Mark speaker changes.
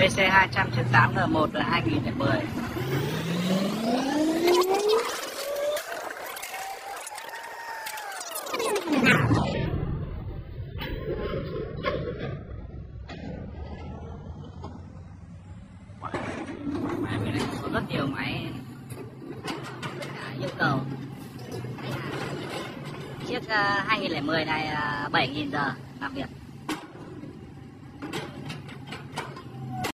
Speaker 1: TC 298 G1 là 2010. Máy bên này có rất nhiều máy yêu cầu. Chiếc 2010 này 7.000 giờ làm việc.